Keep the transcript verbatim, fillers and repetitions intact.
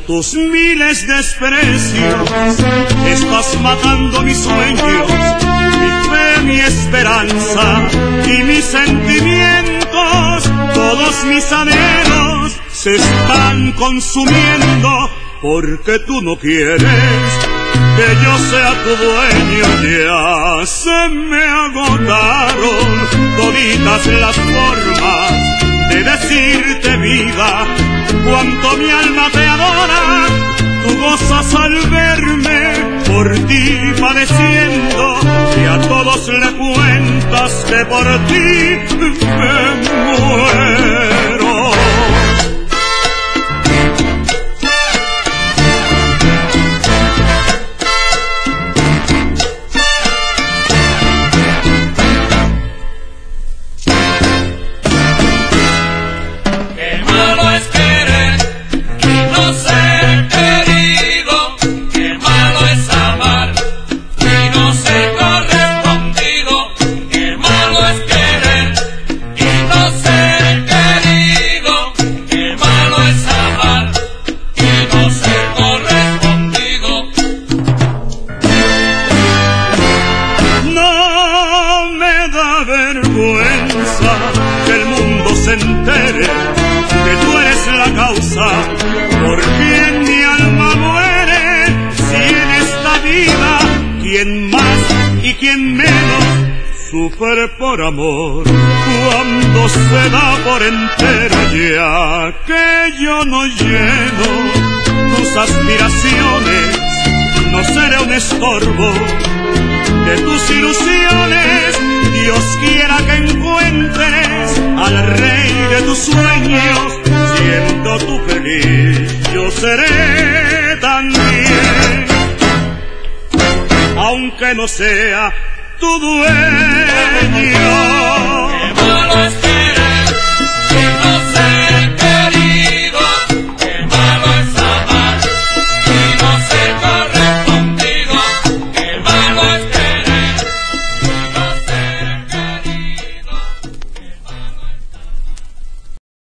tus miles de desprecios estás matando mis sueños, mi fe, mi esperanza y mis sentimientos. Todos mis anhelos se están consumiendo porque tú no quieres que yo sea tu dueño. Ya se me agotaron toditas las formas de decirte vida, cuanto mi alma te adora. Tú gozas al verme por ti padeciendo, y a todos le cuentas que por ti me muero. Que el mundo se entere que tú eres la causa por quien mi alma muere. Si en esta vida quien más y quien menos sufre por amor, cuando se da por entera, ya que yo no lleno tus aspiraciones, no seré un estorbo de tus ilusiones. Dios quiera que encuentres al rey de tus sueños, siendo tú feliz, yo seré también, aunque no sea tu dueño.